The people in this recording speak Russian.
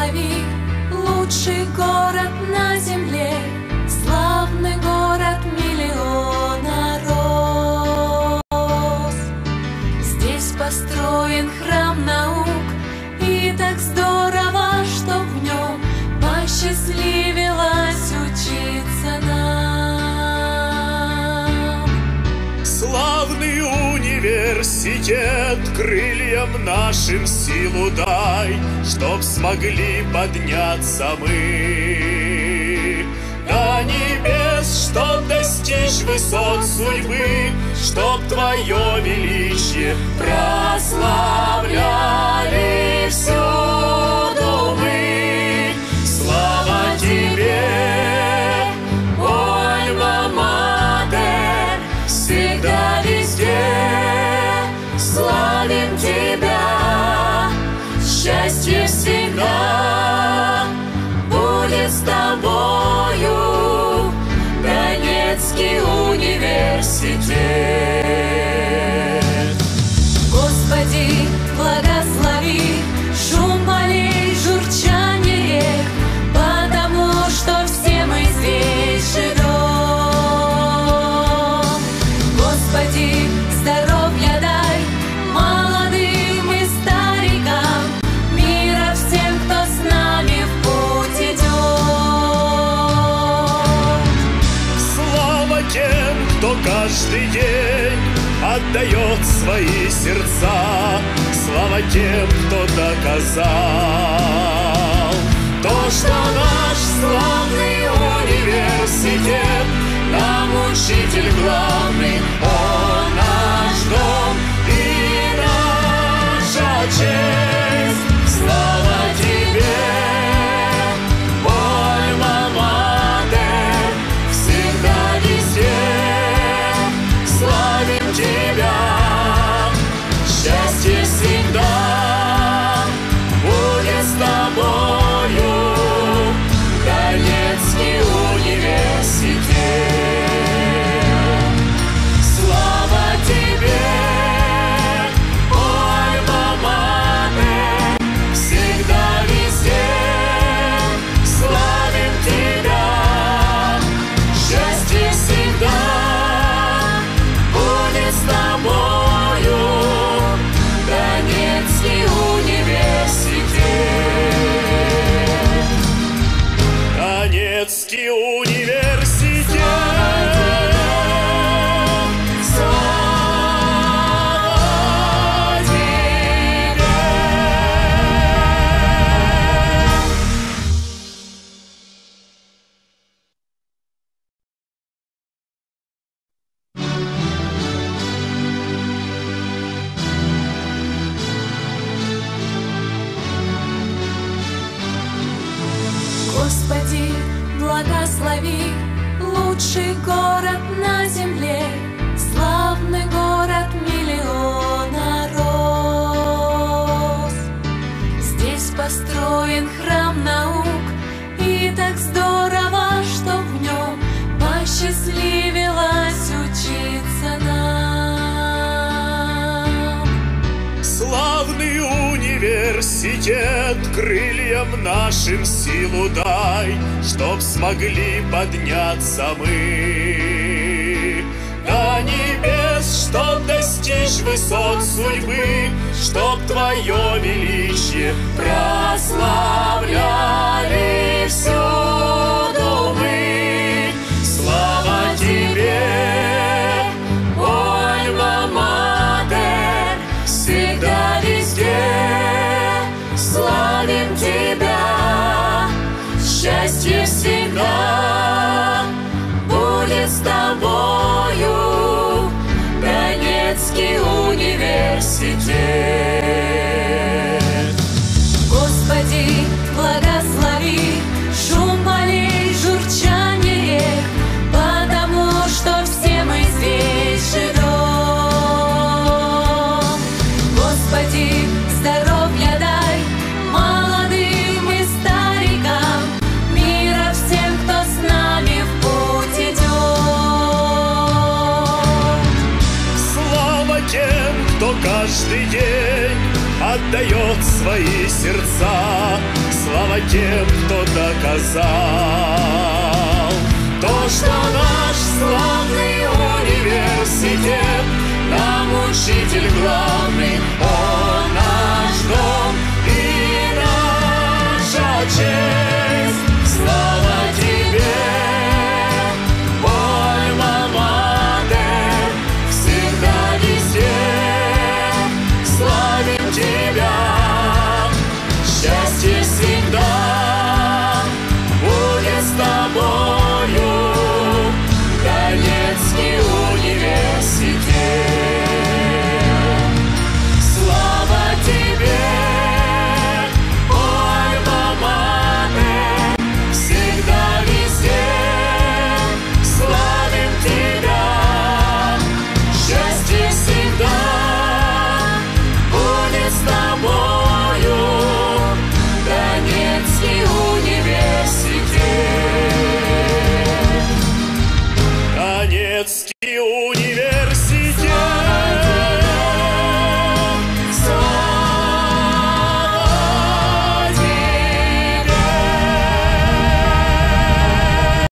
благослови, лучший город на земле, славный город миллиона роз. Здесь построен храм наук, и так здорово, что в нем посчастливилось учиться нам. Славный университет, крыльям нашим силу дай, чтоб смогли подняться мы до небес, чтоб достичь высот судьбы, чтоб Твое величие прославляли всюду мы. Слава Тебе, Альма-Матер, всегда везде славим Тебя. Счастье всегда будет с Тобою, Донецкий университет. Господи, благослови шум полей, журчание рек, потому что все мы здесь живем. Господи, здоровья дай молодым и старикам, мира всем, кто с нами в путь идет. Слава тем, кто каждый день отдает свои сердца, слава тем, кто доказал то, что наш славный университет нам учитель главный, он наш дом и наша честь. Слава Тебе, Альма-Матер, всегда везде славим Тебя. Счастье всегда будет с Тобою, Донецкий университет. Слава Тебе, Альма-Матер, всегда везде славим Тебя. Счастье всегда будет с Тобою, Донецкий университет. Донецкий университет. Слава Тебе. Господи, благослови лучший город на земле, славный город миллиона роз. Здесь построен храм наук, и так здорово, что в нем посчастливилось учиться нам. Славный университет, крыльям нашим силу дай, чтоб смогли подняться мы до небес, чтоб достичь высот судьбы, чтоб Твое величие прославляли всюду мы. Слава Тебе, Альма-Матер, всегда везде славим Тебя. Счастье всегда будет с Тобою, Донецкий университет. Господи, благослови шум полей, журчание рек, потому что все мы здесь живем. Господи, здоровья дай молодым и старикам, мира всем, кто с нами в путь идет. Слава тем, кто каждый день отдает свои сердца, слава тем, кто доказал то, что наш славный университет нам учитель главный, он наш дом и наша честь.